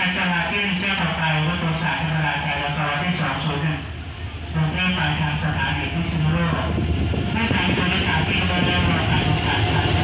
การจราจรเที่ยวต่อไปรถโดยสารธรรมดาสายละกอที่201กรุงเทพปลายทางสถานีพิษณุโลกให้ทางโดยสารที่บริเวณรอการโดยสาร